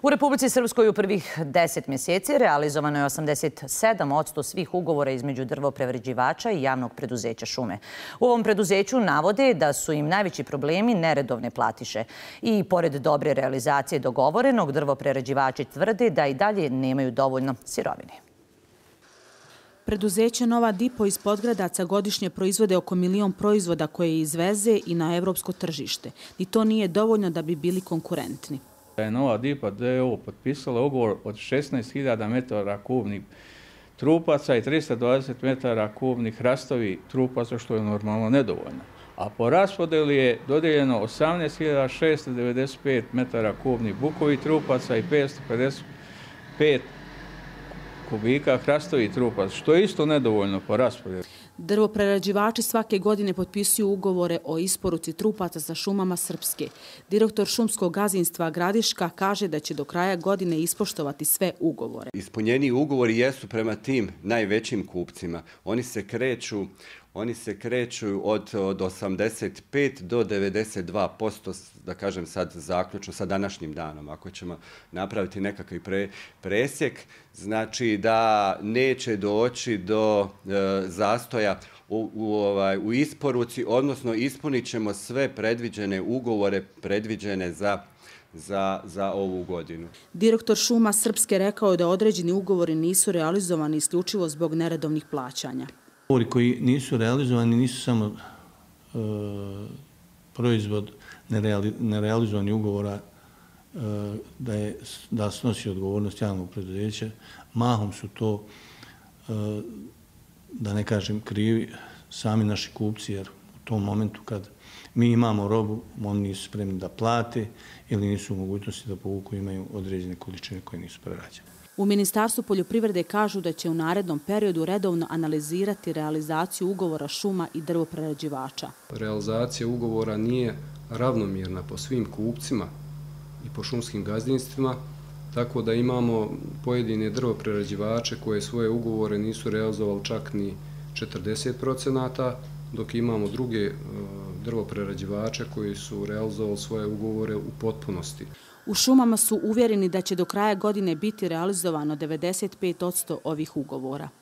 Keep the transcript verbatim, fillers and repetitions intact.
U Republici Srpskoj u prvih deset mjeseci realizovano je osamdeset sedam posto svih ugovora između drvoprerađivača i javnog preduzeća Šume. U ovom preduzeću navode da su im najveći problemi neredovne platiše. I pored dobre realizacije dogovorenog, drvoprerađivači tvrde da i dalje nemaju dovoljno sirovine. Preduzeće Nova Dipo iz Podgradaca godišnje proizvode oko milion proizvoda koje izveze i na evropsko tržište. I to nije dovoljno da bi bili konkurentni. Nova Dipo d o o potpisala ugovor od šesnaest hiljada metara kubnih trupaca i trista dvadeset metara kubnih hrastovi trupaca, što je normalno nedovoljno. A po raspodeli je dodijeljeno osamnaest hiljada šesto devedeset pet metara kubnih bukovih trupaca i petsto pedeset pet kubika hrastovi trupaca, što je isto nedovoljno po raspodeli. Drvoprerađivači svake godine potpisuju ugovore o isporuci trupaca sa šumama Srpske. Direktor šumskog gazdinstva Gradiška kaže da će do kraja godine ispoštovati sve ugovore. Ispunjeni ugovori jesu prema tim najvećim kupcima. Oni se kreću Oni se kreću od, od osamdeset pet do devedeset dva posto, da kažem sad zaključno sa današnjim danom. Ako ćemo napraviti nekakav pre, presjek, znači da neće doći do e, zastoja u, u, ovaj, u isporuci, odnosno ispunit ćemo sve predviđene ugovore, predviđene za Za, za ovu godinu. Direktor Šuma Srpske rekao je da određeni ugovori nisu realizovani isključivo zbog neredovnih plaćanja. Ugovori koji nisu realizovani nisu samo e, proizvod nereali, nerealizovanih ugovora e, da, je, da snosi odgovornost javnog preduzeća. Mahom su to, e, da ne kažem, krivi sami naši kupci, jer u tom momentu kad mi imamo robu, oni nisu spremni da plate ili nisu u mogućnosti da povuku, imaju određene količine koje nisu prerađene. U Ministarstvu poljoprivrede kažu da će u narednom periodu redovno analizirati realizaciju ugovora šuma i drvoprerađivača. Realizacija ugovora nije ravnomjerna po svim kupcima i po šumskim gazdinstvima, tako da imamo pojedine drvoprerađivače koje svoje ugovore nisu realizovali čak ni četrdeset procenata, dok imamo druge drvoprerađivače koji su realizovali svoje ugovore u potpunosti. U šumama su uvjereni da će do kraja godine biti realizovano devedeset pet posto ovih ugovora.